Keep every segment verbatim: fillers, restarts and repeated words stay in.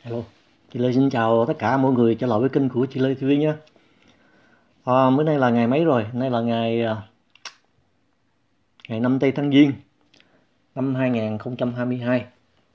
Hello, chị Lê xin chào tất cả mọi người trở lại với kênh của chị Lê ti vi nhé. À, bữa nay là ngày mấy rồi? Hôm nay là ngày à, ngày năm tây tháng Giêng năm hai nghìn không trăm hai mươi hai.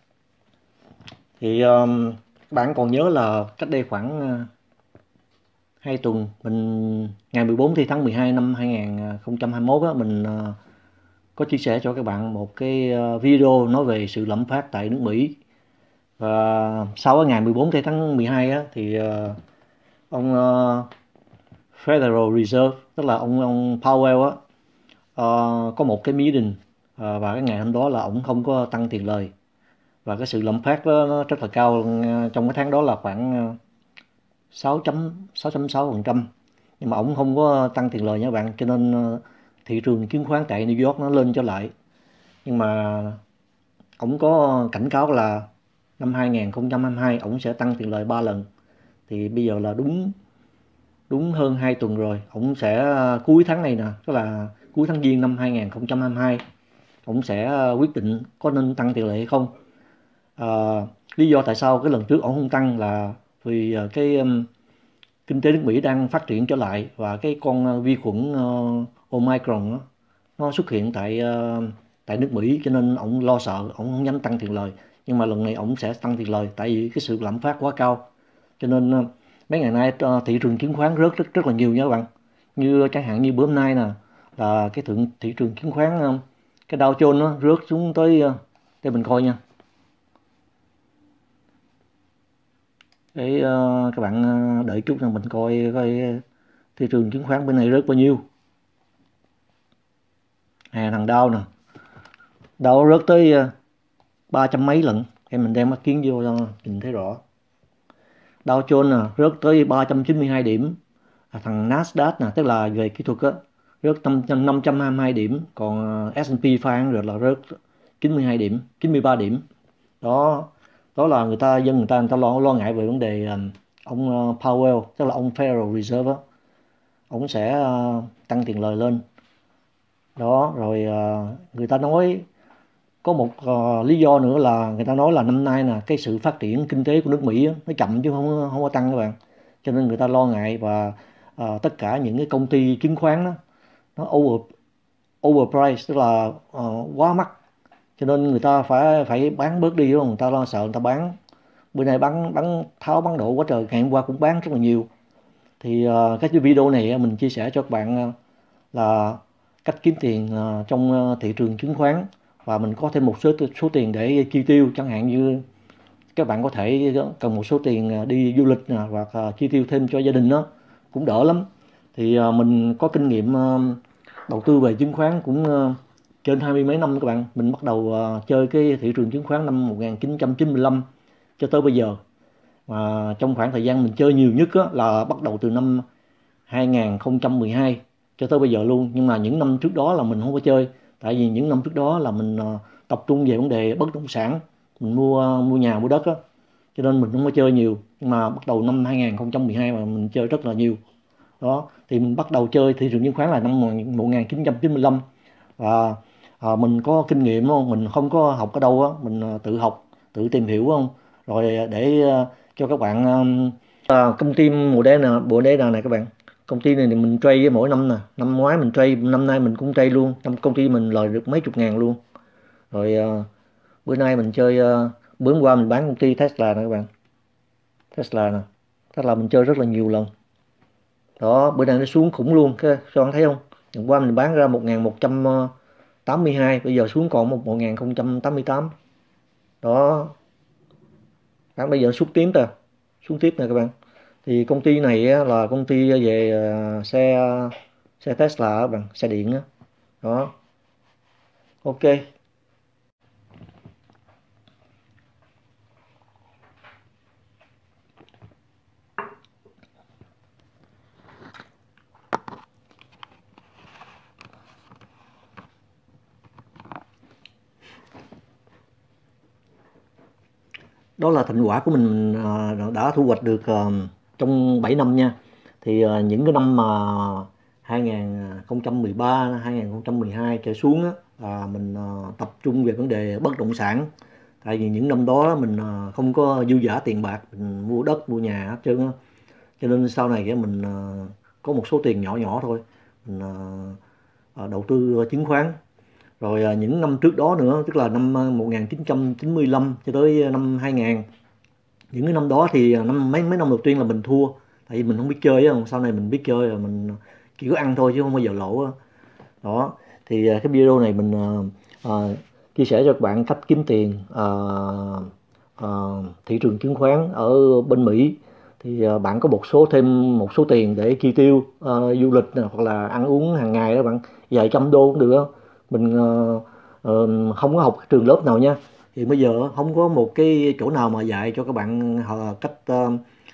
Thì um, các bạn còn nhớ là cách đây khoảng uh, hai tuần, mình ngày mười bốn tháng mười hai năm hai nghìn không trăm hai mươi mốt á, mình uh, có chia sẻ cho các bạn một cái uh, video nói về sự lạm phát tại nước Mỹ. Và sau cái ngày mười bốn tháng mười hai á, thì uh, ông uh, Federal Reserve, tức là ông ông Powell á, ờ, có một cái meeting, ờ, và cái ngày hôm đó là ông không có tăng tiền lời, và cái sự lạm phát đó, nó rất là cao, ờ, trong cái tháng đó là khoảng uh, sáu chấm sáu phần trăm, nhưng mà ông không có tăng tiền lời nha các bạn, cho nên ờ, thị trường chứng khoán tại New York nó lên trở lại. Nhưng mà ông có cảnh cáo là năm hai nghìn không trăm hai mươi hai ông sẽ tăng tiền lời ba lần. Thì bây giờ là đúng đúng hơn hai tuần rồi, ông sẽ ờ, cuối tháng này nè, tức là cuối tháng Giêng năm hai nghìn không trăm hai mươi hai, ông sẽ ờ, quyết định có nên tăng tiền lệ hay không. Ờ, lý do tại sao cái lần trước ông không tăng là vì ờ, cái um, kinh tế nước Mỹ đang phát triển trở lại, và cái con ờ, vi khuẩn ờ, Omicron đó, nó xuất hiện tại ờ, tại nước Mỹ, cho nên ông lo sợ, ông không dám tăng tiền lời. Nhưng mà lần này ông sẽ tăng tiền lời, tại vì cái sự lạm phát quá cao, cho nên ờ, mấy ngày nay ờ, thị trường chứng khoán rớt rất rất là nhiều nha các bạn. Như chẳng hạn như bữa hôm nay nè, là cái thượng thị trường chứng khoán, ờ, cái Dow Jones nó rớt xuống tới, ờ, để mình coi nha, để ờ, các bạn ờ, đợi chút là mình coi coi thị trường chứng khoán bên này rớt bao nhiêu. À, thằng Dow nè, Dow rớt tới ờ, ba trăm mấy lận, em mình đem mắt kiến vô cho nhìn thấy rõ. Dow Jones nè rớt tới ba trăm chín mươi hai điểm. À, thằng Nasdaq nè, tức là về kỹ thuật á, rớt năm trăm hai mươi hai điểm, còn ờ, ét and pê năm trăm là rớt chín mươi hai điểm, chín mươi ba điểm. Đó, đó là người ta dân người ta người ta lo lo ngại về vấn đề ờ, ông ờ, Powell, tức là ông Federal Reserve á, ông sẽ ờ, tăng tiền lời lên. Đó rồi, ờ, người ta nói có một ờ, lý do nữa là người ta nói là năm nay nè, cái sự phát triển kinh tế của nước Mỹ á, nó chậm chứ không không có tăng các bạn, cho nên người ta lo ngại, và ờ, tất cả những cái công ty chứng khoán đó, nó over overprice, tức là ờ, quá mắc, cho nên người ta phải phải bán bớt đi, đúng không? Người ta lo sợ, người ta bán. Bữa nay bán bán tháo bán đổ quá trời, ngày hôm qua cũng bán rất là nhiều. Thì ờ, cái video này mình chia sẻ cho các bạn ờ, là cách kiếm tiền ờ, trong ờ, thị trường chứng khoán, và mình có thêm một số số tiền để chi tiêu, chẳng hạn như các bạn có thể cần một số tiền ờ, đi du lịch nè, hoặc ờ, chi tiêu thêm cho gia đình, đó cũng đỡ lắm. Thì ờ, mình có kinh nghiệm ờ, đầu tư về chứng khoán cũng ờ, trên hai mươi mấy năm các bạn. Mình bắt đầu ờ, chơi cái thị trường chứng khoán năm một nghìn chín trăm chín mươi lăm cho tới bây giờ. Mà trong khoảng thời gian mình chơi nhiều nhất á, là bắt đầu từ năm hai nghìn không trăm mười hai cho tới bây giờ luôn. Nhưng mà những năm trước đó là mình không có chơi, tại vì những năm trước đó là mình ờ, tập trung về vấn đề bất động sản, mình mua mua nhà mua đất á, cho nên mình không có chơi nhiều. Nhưng mà bắt đầu năm hai nghìn không trăm mười hai mà mình chơi rất là nhiều. Đó thì mình bắt đầu chơi thị trường chứng khoán là năm một nghìn chín trăm chín mươi lăm. Và à, mình có kinh nghiệm, đúng không? Mình không có học ở đâu á, mình à, tự học, tự tìm hiểu, không? Rồi để à, cho các bạn, à, công ty Moderna, Moderna này các bạn. Công ty này thì mình trade với mỗi năm nè, năm ngoái mình trade, năm nay mình cũng trade luôn, năm công ty mình lời được mấy chục ngàn luôn. Rồi à, bữa nay mình chơi, à, bữa hôm qua mình bán công ty Tesla nè các bạn. Tesla nè, Tesla mình chơi rất là nhiều lần. Đó, bữa nay nó xuống khủng luôn, cái các bạn thấy không? Hôm qua mình bán ra một nghìn một trăm tám mươi hai, bây giờ xuống còn một nghìn không trăm tám mươi tám. Đó, bán bây giờ xuống tiếp nè, xuống tiếp nè các bạn. Thì công ty này là công ty về à, xe xe Tesla á bạn, xe điện á. Đó, ok. Đó là thành quả của mình à, đã thu hoạch được à, trong bảy năm nha. Thì à, những cái năm mà hai nghìn không trăm mười ba, hai nghìn không trăm mười hai trở xuống á, là mình à, tập trung về vấn đề bất động sản. Tại vì những năm đó mình uh, không có dư dả tiền bạc, mình mua đất mua nhà hết trơn á, cho nên sau này cái mình uh, có một số tiền nhỏ nhỏ thôi, mình uh, đầu tư chứng khoán. Rồi uh, những năm trước đó nữa, tức là năm một nghìn chín trăm chín mươi lăm cho tới năm hai nghìn, những cái năm đó thì năm mấy mấy năm đầu tiên là mình thua, tại vì mình không biết chơi á. Sau này mình biết chơi rồi, mình chỉ có ăn thôi chứ không bao giờ lỗ á. Đó thì cái video này mình uh, uh, chia sẻ cho các bạn cách kiếm tiền uh, uh, thị trường chứng khoán ở bên Mỹ. Thì uh, bạn có một số thêm một số tiền để chi tiêu uh, du lịch này, hoặc là ăn uống hàng ngày đó bạn, vài trăm đô cũng được đó. Mình uh, uh, không có học trường lớp nào nha, thì bây giờ không có một cái chỗ nào mà dạy cho các bạn uh, cách uh,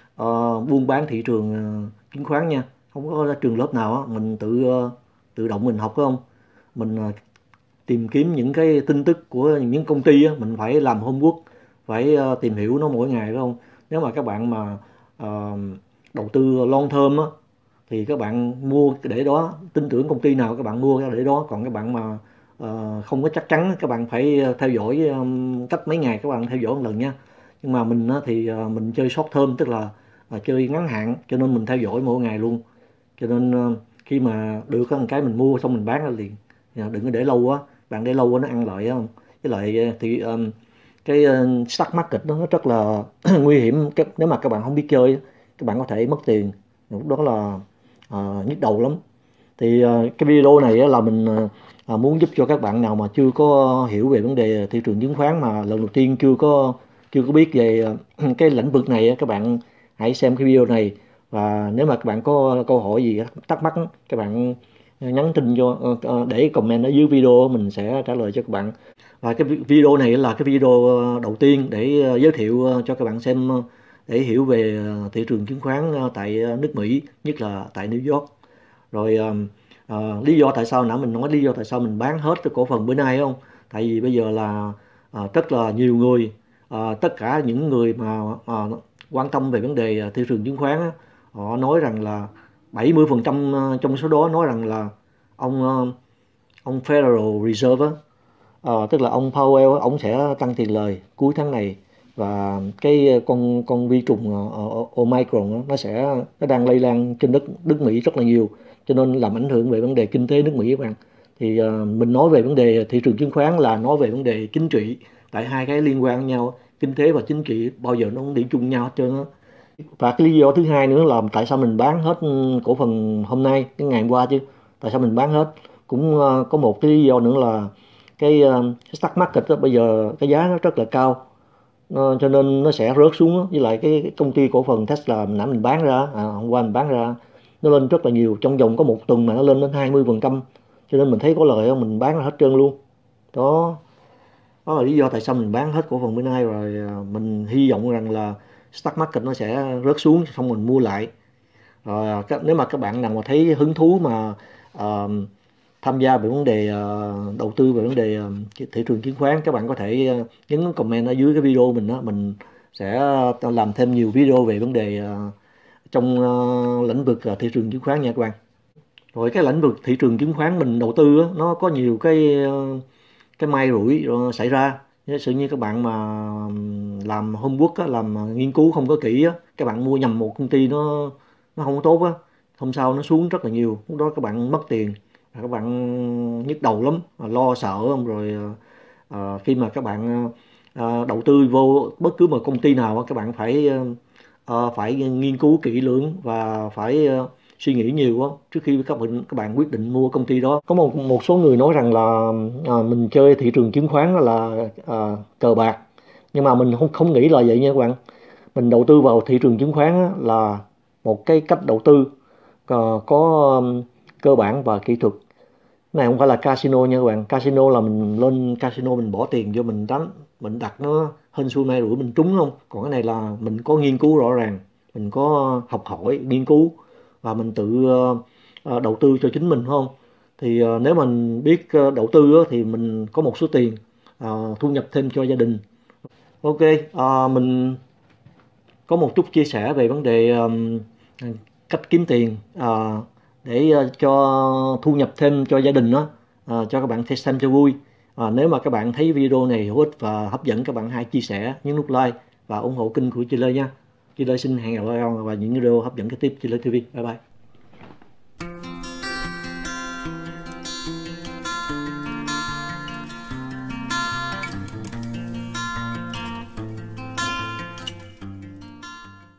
uh, buôn bán thị trường uh, chứng khoán nha, không có trường lớp nào á. Mình tự uh, tự động mình học, phải không? Mình uh, tìm kiếm những cái tin tức của những công ty á, mình phải làm homework, phải uh, tìm hiểu nó mỗi ngày, phải không? Nếu mà các bạn mà uh, đầu tư long term á, thì các bạn mua để đó, tin tưởng công ty nào các bạn mua để đó. Còn các bạn mà uh, không có chắc chắn, các bạn phải theo dõi um, cách mấy ngày các bạn theo dõi một lần nha. Nhưng mà mình uh, thì uh, mình chơi short term, tức là uh, chơi ngắn hạn, cho nên mình theo dõi mỗi ngày luôn. Cho nên uh, khi mà được có một cái mình mua xong mình bán ra liền, đừng có để lâu quá. Bạn để lâu quá nó ăn lợi không. Với lại thì um, cái uh, stock market đó, nó rất là nguy hiểm. Nếu mà các bạn không biết chơi, các bạn có thể mất tiền, lúc đó là uh, nhức đầu lắm. Thì uh, cái video này là mình uh, muốn giúp cho các bạn nào mà chưa có hiểu về vấn đề thị trường chứng khoán, mà lần đầu tiên chưa có chưa có biết về uh, cái lĩnh vực này, các bạn hãy xem cái video này. Và nếu mà các bạn có câu hỏi gì thắc mắc, các bạn nhắn tin cho uh, để comment ở dưới video, mình sẽ trả lời cho các bạn. Và cái video này là cái video đầu tiên để uh, giới thiệu uh, cho các bạn xem, uh, để hiểu về uh, thị trường chứng khoán uh, tại uh, nước Mỹ, nhất là tại New York. Rồi uh, uh, lý do tại sao nãy mình nói lý do tại sao mình bán hết cái cổ phần bữa nay không? Tại vì bây giờ là uh, rất là nhiều người, uh, tất cả những người mà uh, quan tâm về vấn đề thị trường chứng khoán á, họ nói rằng là bảy mươi phần trăm trong số đó nói rằng là ông uh, ông Federal Reserve á, uh, tức là ông Powell á, ông sẽ tăng tiền lời cuối tháng này. Và cái con con vi trùng uh, Omicron á, nó sẽ nó đang lây lan trên đất nước Mỹ rất là nhiều, cho nên làm ảnh hưởng về vấn đề kinh tế nước Mỹ các bạn. Thì uh, mình nói về vấn đề thị trường chứng khoán là nói về vấn đề chính trị, tại hai cái liên quan nhau, kinh tế và chính trị bao giờ nó không đi chung nhau hết trơn á. Và cái lý do thứ hai nữa là tại sao mình bán hết cổ phần hôm nay, cái ngày hôm qua chứ, tại sao mình bán hết cũng uh, có một cái lý do nữa là cái, uh, cái stock market đó, bây giờ cái giá nó rất là cao, nó, cho nên nó sẽ rớt xuống đó. Với lại cái, cái công ty cổ phần Tesla nãy mình bán ra, à, hôm qua mình bán ra, nó lên rất là nhiều, trong vòng có một tuần mà nó lên đến hai mươi phần trăm, cho nên mình thấy có lợi, mình bán ra hết trơn luôn. Đó, đó là lý do tại sao mình bán hết cổ phần bữa nay. Rồi mình hy vọng rằng là stock market nó sẽ rớt xuống, xong mình mua lại. Rồi nếu mà các bạn nào mà thấy hứng thú mà uh, tham gia về vấn đề uh, đầu tư về vấn đề uh, thị trường chứng khoán, các bạn có thể uh, nhấn comment ở dưới cái video mình đó, mình sẽ uh, làm thêm nhiều video về vấn đề uh, trong uh, lĩnh vực uh, thị trường chứng khoán nha các bạn. Rồi cái lĩnh vực thị trường chứng khoán mình đầu tư uh, nó có nhiều cái uh, cái may rủi uh, xảy ra. Giả sử như các bạn mà làm homework á, làm nghiên cứu không có kỹ á, các bạn mua nhầm một công ty nó nó không có tốt á, hôm sau nó xuống rất là nhiều, lúc đó các bạn mất tiền, các bạn nhức đầu lắm, lo sợ không. Rồi à, khi mà các bạn à, đầu tư vô bất cứ một công ty nào, các bạn phải à, phải nghiên cứu kỹ lưỡng và phải à, suy nghĩ nhiều quá trước khi các bạn các bạn quyết định mua công ty đó. Có một một số người nói rằng là à, mình chơi thị trường chứng khoán là à, cờ bạc, nhưng mà mình không không nghĩ là vậy nha các bạn. Mình đầu tư vào thị trường chứng khoán là một cái cách đầu tư uh, có um, cơ bản và kỹ thuật. Cái này không phải là casino nha các bạn. Casino là mình lên casino mình bỏ tiền vô mình đánh, mình đặt nó hên xui may rủi mình trúng không. Còn cái này là mình có nghiên cứu rõ ràng, mình có học hỏi nghiên cứu và mình tự uh, uh, đầu tư cho chính mình, không? Thì uh, nếu mình biết uh, đầu tư uh, thì mình có một số tiền uh, thu nhập thêm cho gia đình. Ok, uh, mình có một chút chia sẻ về vấn đề um, cách kiếm tiền uh, để uh, cho thu nhập thêm cho gia đình đó, uh, cho các bạn xem cho vui. À, nếu mà các bạn thấy video này hữu ích và hấp dẫn, các bạn hãy chia sẻ, nhấn nút like và ủng hộ kênh của Chị Lê nha. Chị Lê xin hẹn gặp lại các bạn vào những video hấp dẫn kế tiếp. Chị Lê ti vi. Bye bye.